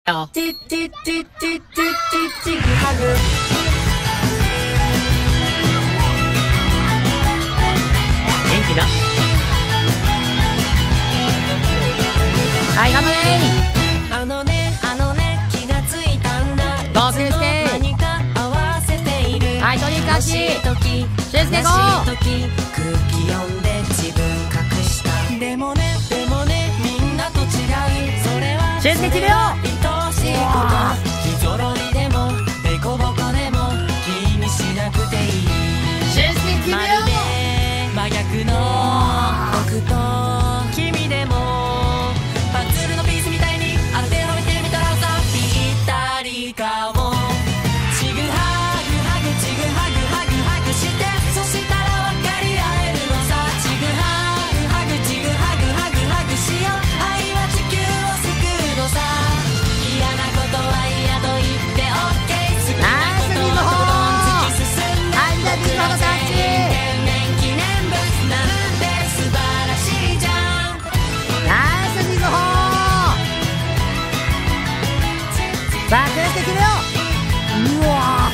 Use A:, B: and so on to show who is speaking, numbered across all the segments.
A: よ。
B: チッチッチッチッチッチッチグハグ。
A: 元気だ。はい、頑張れ。
B: あのね気がついたんだ。
A: ゴースケ。
B: 何か合わせている。
A: はい、とにかくしゅうすけゴー。
B: 空気読んで自分隠した。でもねみんなと違う。それは
A: しゅうすけ決めよう。
B: 愛しいこと。不揃いでもデコボコでも気にしなくていい。
A: しゅうすけ決めよう。
B: まるで真逆の僕と君でもパズルのピースみたいに当てはめてみたらさぴったりかも。チグハグハグチグハグハグハグして、そしたら分かり合えるのさ。チグハグハグチグハグハグハグしよう。愛は地球を救うのさ。嫌なことは嫌と言って OK。 好きなことはとことん突き進んで、僕ら全員天然記念物なんて素晴らしいじゃん。
A: ナイス水穂。さあ、くして決めよう。うわ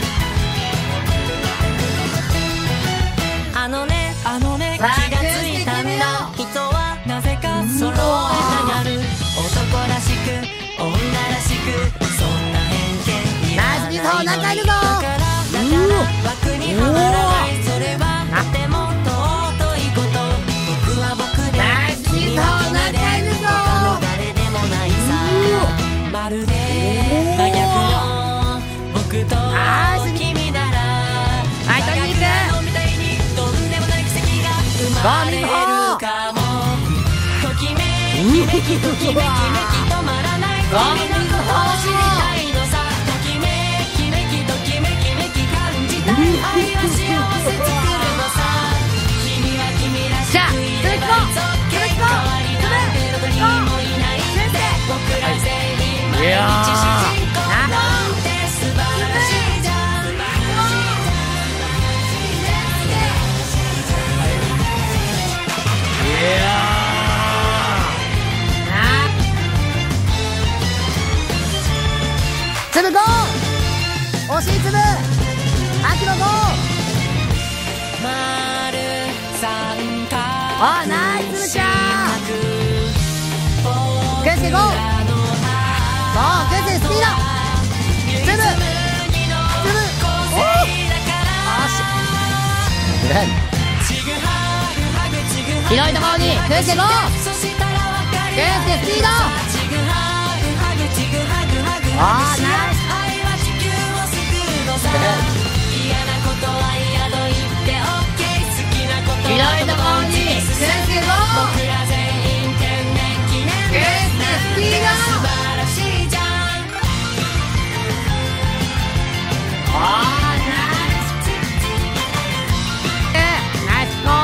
B: あのね気がついたんだ。人はなぜか揃えたがる。男らしく女らしくそんな偏見いらない。
A: ナイス水穂、何回いるぞ。
B: だから枠にはまらない。それはとても尊いこと。僕は僕で
A: ナイス水穂、何回いるぞ。
B: 他の誰でもないさ。まるで真逆の僕と君なら、
A: はい、とにかく
B: みたいにとんでもない奇跡が生まれるかも。ときめきときめき止まらない。君のことを知りたいのさ。ときめきめきときめきめき感じたい。愛は幸せ作るのさ。君は君らしくいればいいぞ。変わりなんてどこにもいないって。僕ら全員毎日主人公なんて素晴らしいじゃん。
A: つぶゴー。惜しいつぶ。秋のゴー。
B: 丸三角。
A: あ、ナイスつぶちゃん。くしてゴー。そう、くしてスピード。つぶ。つぶ。おー。よし。広いところにくしてゴー。くしてスピード。あー、ナイス。
B: 嫌なことは嫌と言って OK。 好きなこと
A: 広いところにくしてゴー。
B: 僕ら全員天然記念物なんて素晴らしいじゃん。
A: あー、ナイス。ナイスゴ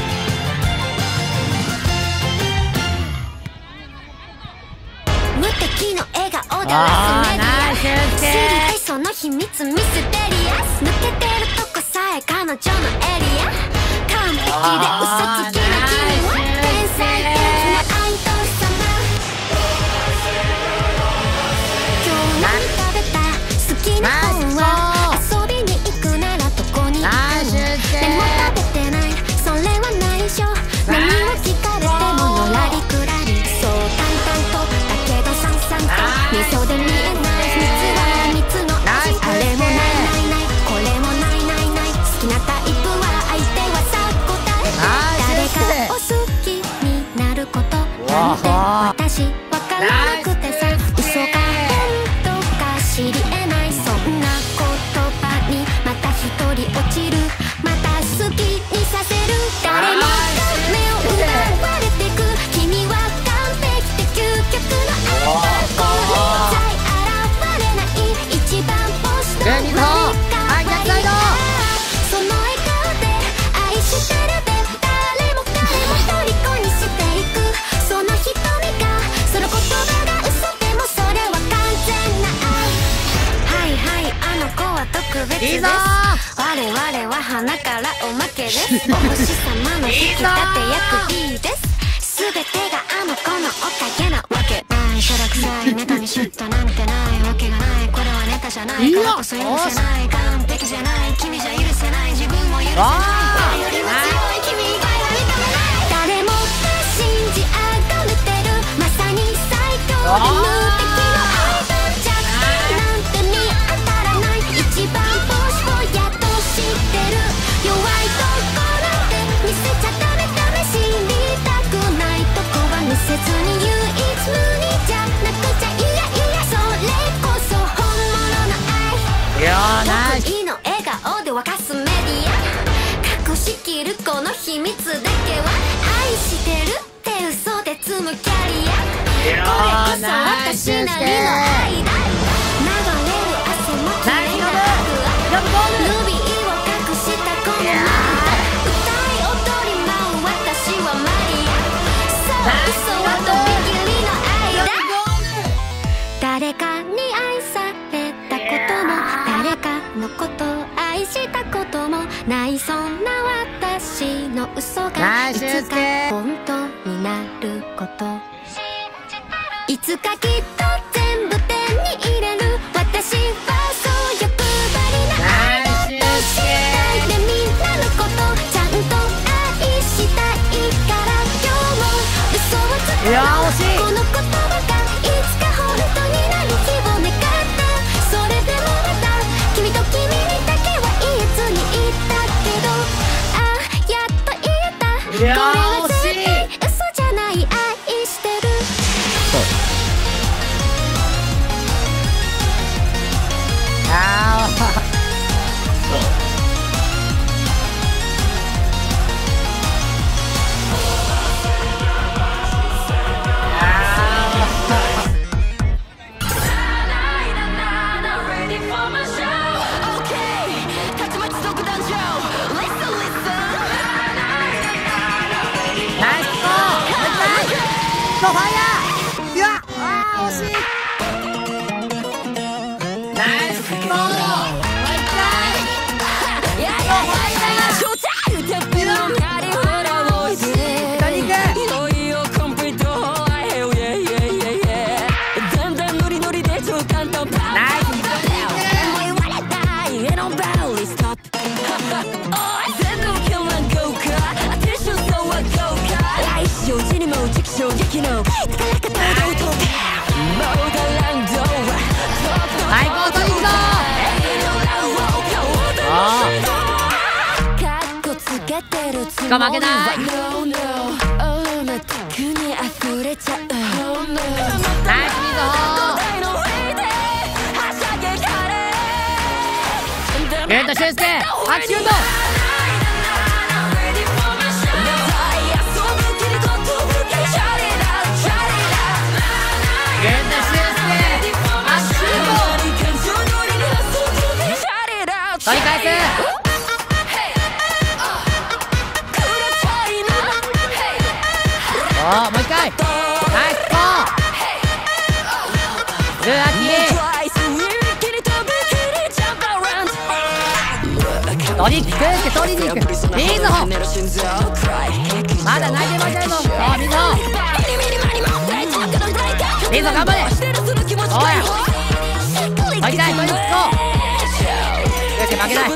A: ー。
C: 無敵の笑顔で
A: あー、
C: ラスメディア。
A: ナイス。
C: 知りたいその秘密ミステリアス。抜けてるとこさえ彼女のエリア。完璧で嘘つきな君は天才的な愛と様。今日何食べた好きな本は。遊びに行くならどこに行くの。でも食べてないそれは内緒。何を聞かれてものらりくらり。そう淡々とだけどさんさんと味噌で見えない秘密は蜜の味。あれもないないないこれもないないない。好きなタイプは相手はさ答えて。誰かを好きになることなんて私わからなくてさ。嘘か本当か知り得ない。そんな言葉にまた一人落ちる。また好きにさせる。誰もが目を奪われてく。君は完璧で究極の愛だ。これさえ現れない一番星の
A: レミゾはい、逆サイド。
C: その笑顔で愛してるで誰も彼も虜にしていく。その瞳がその言葉が嘘でもそれは完全な愛。はいはいあの子は特別です。
A: いいぞ
C: 我々は花からおまけです。お星様の引き立て役いいです。全てがあの子のおかげなわけない。しょらくいネタにシュッとなんてないわけがない。これはネタじゃないからこそ許せない。完璧じゃない君じゃ許せない。自分も許せない。誰よりも強い君以外は認めない。誰もが信じあがめてるまさに最強で無敵のアイドルじゃなんて見当たらない。一番帽子をやっと知ってる。弱いとこなんて見せちゃダメダメ。知りたくないとこは見せずに唯一無二じゃなくちゃ。いやいやそれこそ本物の愛。
A: いやーナイス。
C: 得意の笑顔で沸かすメディア。隠しきるこの秘密だけは愛してるって嘘で積むキャリア。これこそ私なりの愛だ。流れる汗もきれいなルビーを隠したこの涙。歌い踊り舞う私はマリア。そう嘘はとびきりの愛だ。誰かに愛されたことも誰かのことを愛したこともないそんな私の嘘がいつか本当になること。いつかきっと全部手に入れる。私はそう欲張りなアイドル次第でみんなのことちゃんと愛したいから今日も嘘をつくの。この言葉がいつか本当になる日を願って。それでもまた君と君にだけは言えずにいたけどあやっと言えた。これは絶対嘘じゃない愛してる。
A: ファイヤー。いや惜しい。ナイスボール。もう一回。
B: 衝撃の最
A: 高トリックだ。しか負けない。ナイスミゾゲットシュウスケ8シュート。取り返す。おおもう一回。ナイスコー。ルアキトリックって取りに行く。ミズホまだ泣いてませんぞ。おミズホミズホ頑張れ。おやもう一回トリックコー。負けない。ナイスア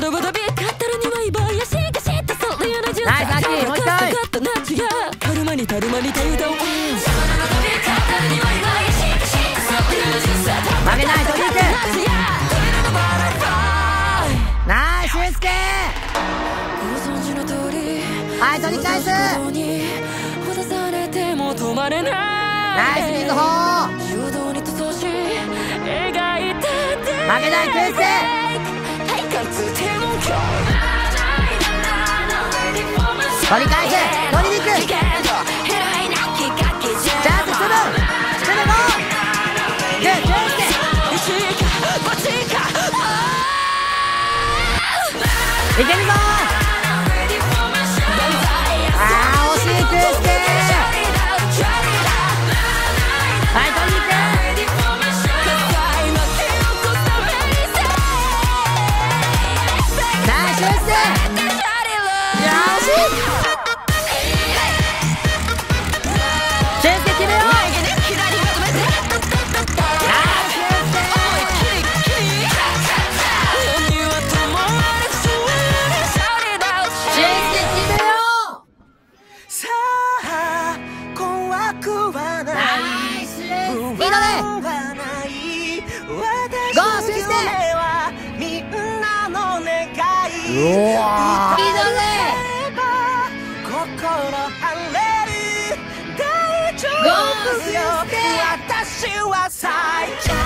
A: ッキーもう一回。負けないトリック。ナイスシュウスケ。はい取り返す。ナイスミズホ負けないクースケ。取り返せ取りに行く。チャンスすぐすぐゴー。グーシュウスケいけるぞ。あー惜しいクースケ。はい取りに行く。ナイスシュウスケ。シュウスケ決めよう。 うわー、いいだね。
B: 心晴れる大丈夫よ、私は最強。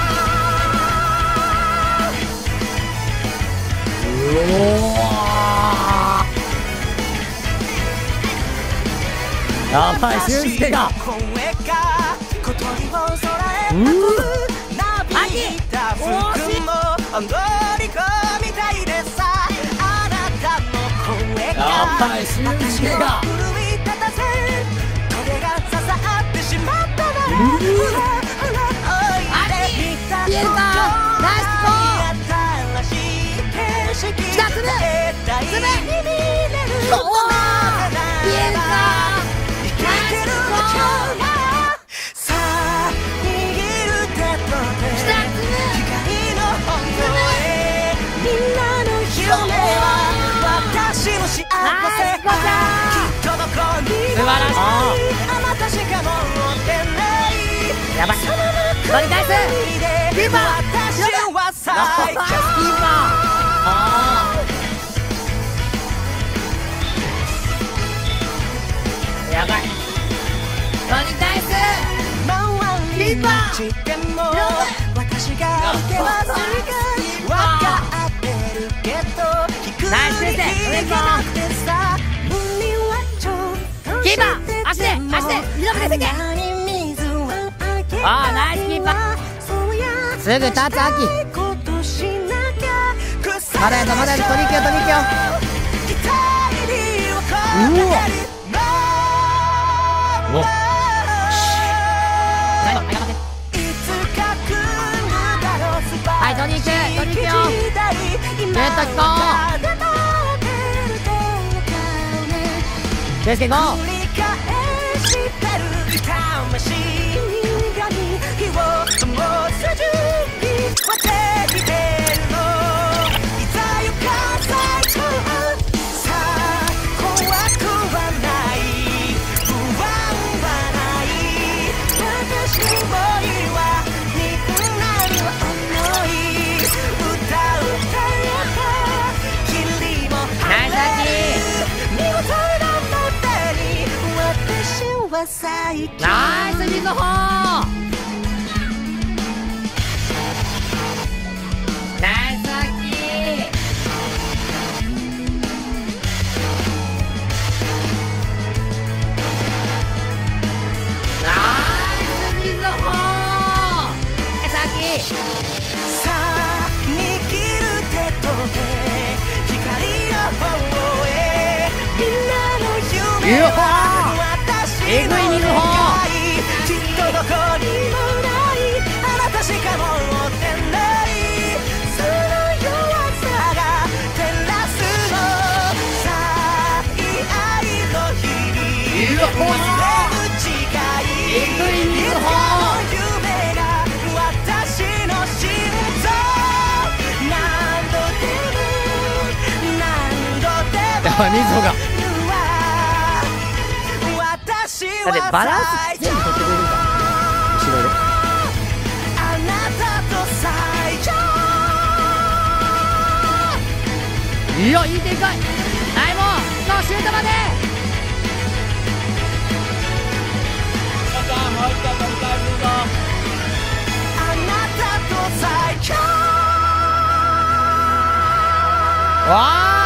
A: やばい、俊介がやばい、俊介がピエルか、ナイスコー。来た、つぶつぶ、そうピエルか、ナイスコー。さあ握る手と手、来た、つぶみんなの夢は私の幸せ、きっとどこにもない、あなたしか持ってない、やばい、取り返す、キーパー、私は最強、キーパー、やばい、取り返す、キーパー、私が受けます、分かってるけど、ナイス先生、お願いします。キーパー、足で、足で、二度目で先生。ああ、ナイスキーパー。すぐ立つ、アキ。まだやぞ、まだやぞ、取り行けよ、取り行けよ。うわ。おっ。はい、取り行く、取り行くよ。ゲット聞こう。圭介ゴー。ナイスみずほー、ナイスアキー、ナイスみずほー、ナイスアキー。さあ握る手と手、光の方へ、みんなの夢はえぐいみずほー、きっとどこにもないあなたしか持ってないその弱さが照らすの最愛の日々見つめる誓いえぐいみずほー、夢が私の心臓何度でも何度でもやばい、みずほがだってバランス全部取ってくれるんだ、後ろで。あなたと最強。いや、いい展開。はい、もう、のシュートまで。もう一回取り返すぞ。あなたと最強。わあ。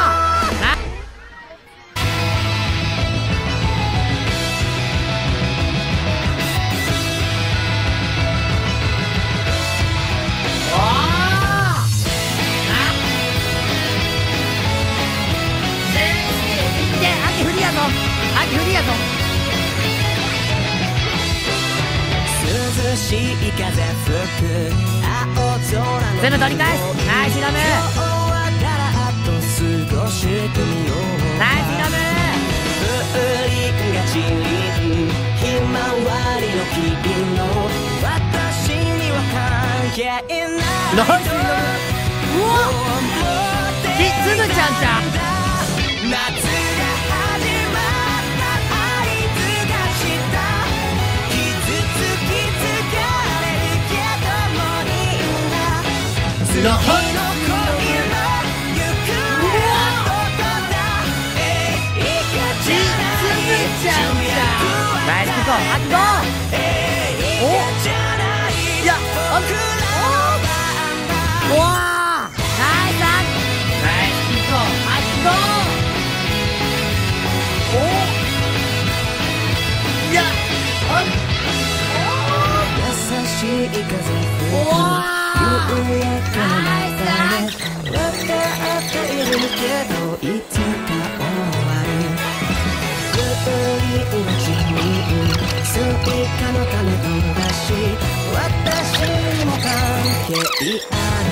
A: 秋フリやぞ。涼しい風吹く青空の全部取り返す。ナイスラム。ナイスラム。風鈴が散りひまわりの日々の私には関係ない。ナイスラム。うわっつぶちゃんじゃん。夏の日の恋の行くゴーおいやおわーナイスナイスキックゴーおいや優しい風おわーナイス分かっているけどいつか終わるスイカの種飛ばし私にも関係ある